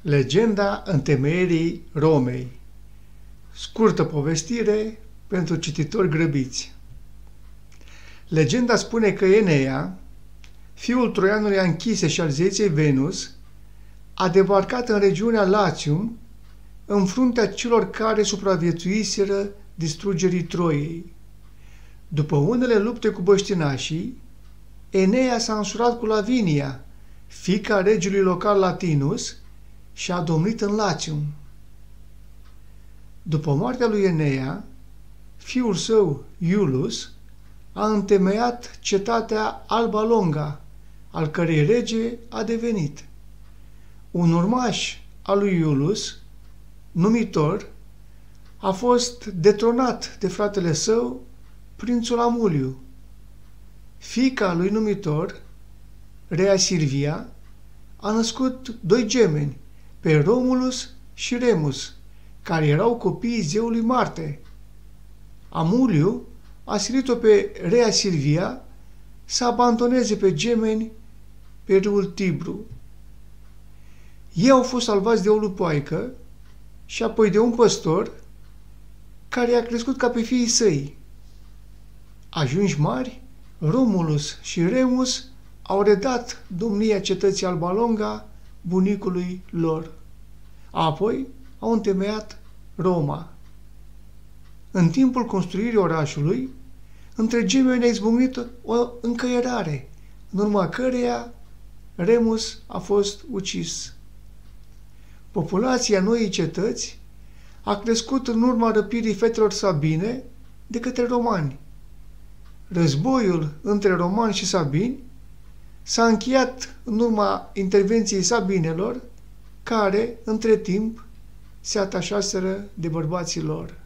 Legenda întemeierii Romei. Scurtă povestire pentru cititori grăbiți. Legenda spune că Eneea, fiul troianului Anchise și al zeiței Venus, a debarcat în regiunea Latium, în fruntea celor care supraviețuiseră distrugerii Troiei. După unele lupte cu băștinașii, Eneea s-a însurat cu Lavinia, fiica regelui local Latinus, și a domnit în Latium. După moartea lui Eneea, fiul său, Iulus, a întemeiat cetatea Alba Longa, al cărei rege a devenit. Un urmaș al lui Iulus, numitor, a fost detronat de fratele său, prințul Amuliu. Fiica lui numitor, Rea Silvia, a născut doi gemeni, pe Romulus și Remus, care erau copiii zeului Marte. Amuliu a silit-o pe Rea Silvia să abandoneze pe gemeni pe râul Tibru. Ei au fost salvați de o lupoaică și apoi de un păstor care i-a crescut ca pe fiii săi. Ajunși mari, Romulus și Remus au redat domnia cetății Alba Longa bunicului lor. Apoi au întemeiat Roma. În timpul construirii orașului, între gemeni a izbucnit o încăierare, în urma căreia Remus a fost ucis. Populația noii cetăți a crescut în urma răpirii fetelor sabine de către romani. Războiul între romani și sabini s-a încheiat în urma intervenției sabinelor, care, între timp, se atașaseră de bărbații lor.